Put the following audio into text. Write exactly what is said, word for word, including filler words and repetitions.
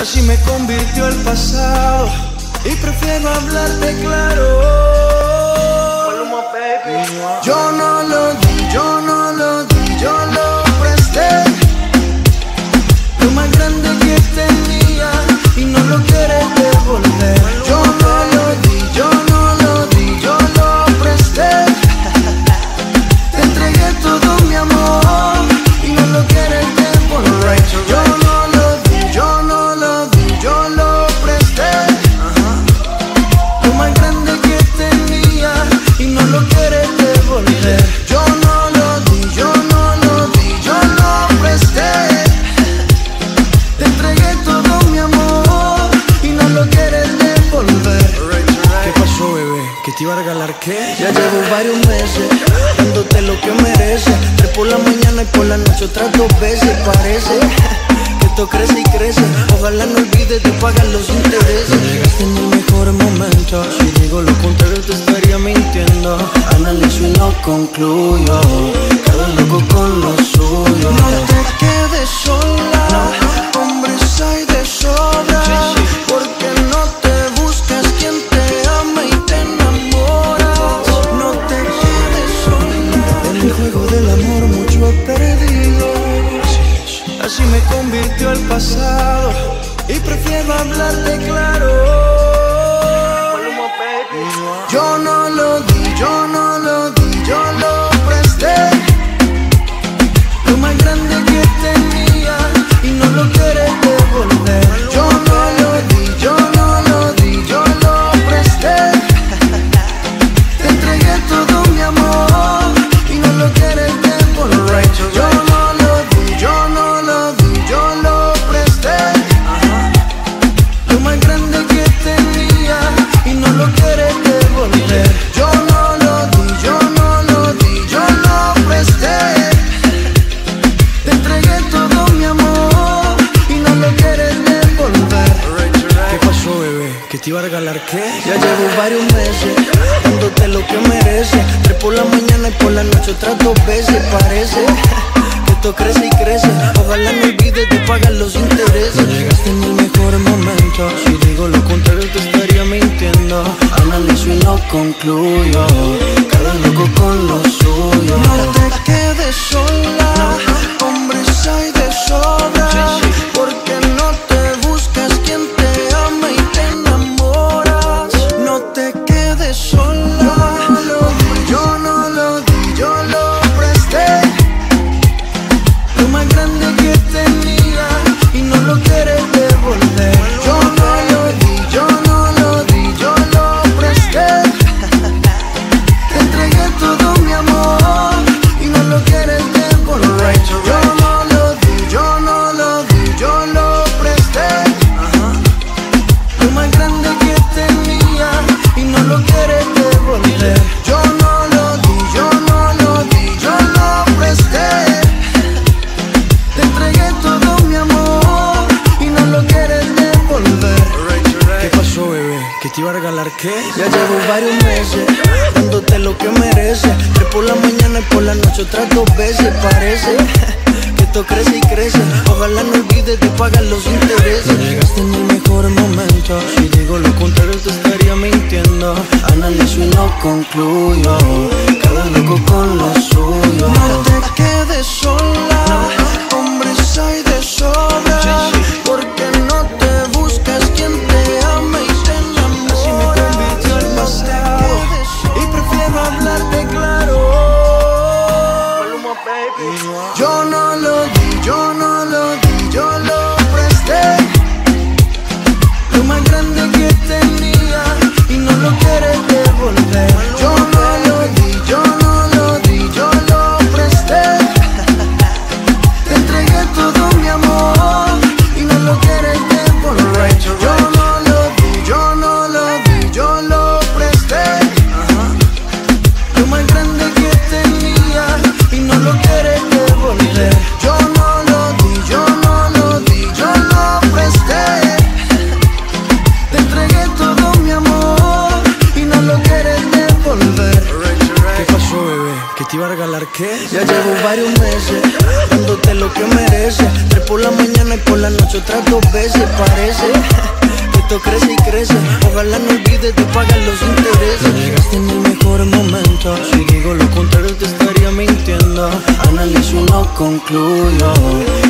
Así me convirtió el pasado y prefiero hablarte claro. Yo no lo di, yo no lo di, yo lo presté. Lo más grande que tenía y no lo quieres devolver. Yo no lo di, yo no lo di, yo lo presté. Te entregué todo mi amor y no lo quieres devolver. Yo no lo di, yo no lo di, yo lo presté. Lo más grande que tenía y no lo quieres devolver. Yo no lo di, yo no lo di, yo lo presté. Te entregué todo mi amor y no lo quieres devolver. ¿Qué pasó, bebé? ¿Que te iba a regalar qué? Ya llevo varios meses dándote lo que mereces. Tres por la mañana y por la noche otras dos veces. Parece que esto crece y crece. Ojalá no olvides de pagar los intereses. No llegaste en el mejor momento. Si digo lo contrario te estaría mintiendo. Analizo y no concluyo. Cada loco con lo suyo. No te quedes sola, hombres hay de sobra. Porque no te buscas quien te ama y te enamora. No te quedes sola. En el juego del amor mucho he perdido. Así me convirtió el pasado y prefiero hablarte claro. Yo no lo di, yo no lo di, yo lo presté. Lo más grande que tenía y no lo quieres devolver. Yo no lo di, yo no lo di, yo lo presté. Te entregué todo mi amor y no lo quieres devolver. Yo no lo di, yo no lo di, yo lo presté. Lo más grande que tenía y no lo quieres devolver. Yo no lo di, yo no lo di, yo lo presté. Te entregué todo mi amor y no lo quieres devolver. ¿Qué pasó, bebé? ¿Que te iba a regalar qué? Ya llevo varios meses dándote lo que mereces. Tres por la mañana y por la noche otras dos veces. Parece que esto crece y crece. Ojalá no olvides de pagar los intereses. No llegaste en el mejor momento. Si digo lo contrario te estaría mintiendo. Analizo y no concluyo. Cada loco con lo suyo. No te quedes sola, hombres hay de sobra. Porque no te buscas quien te ama y te enamoras. No te quedes sola. Yo no lo di, yo lo presté. Lo más grande que tenía y no lo quieres devolver. Yo no lo di, yo no lo di, yo lo presté. Te entregué todo mi amor y no lo quieres devolver. Yo no lo di, yo no lo di, yo lo presté. Lo más grande que tenía y no lo quieres devolver. Yo no lo di, yo no lo di, yo lo presté. Te entregué todo mi amor y no lo quieres devolver. ¿Qué pasó, bebé? ¿Que te iba a regalar qué? Ya llevo varios meses dándote lo que mereces. Tres por la mañana y por la noche otras dos veces. Parece que esto crece y crece. Ojalá no olvides de pagar los intereses. No llegaste en el mejor momento. Si digo lo contrario te estaría mintiendo. Analizo y no concluyo. Cada loco con lo suyo. No te quedes sola, hombres hay de sobra. Porque no te buscas quien te ama y te enamora. Así me convirtió el pasado y prefiero hablarte claro. Yo no lo di, yo no lo di, yo lo presté. Lo más grande que tenía y no lo quieres devolver. Yo no lo di, yo no lo di, yo lo presté. Te entregué todo mi amor y no lo quieres devolver. Yo no lo di, yo no lo di, yo lo presté. Lo más grande que tenía y no lo quieres devolver. Yo no lo di, yo no lo di, yo lo presté. Te entregué todo mi amor y no lo quieres devolver. ¿Qué pasó, bebé? ¿Que te iba a regalar qué? Ya llevo varios meses dándote lo que mereces. Tres por la mañana y por la noche otras dos veces. Parece que esto crece y crece. Ojalá no olvides de pagar los intereses. Llegaste en el mejor momento. Si digo lo contrario te estaría mintiendo. Analizo y no concluyo.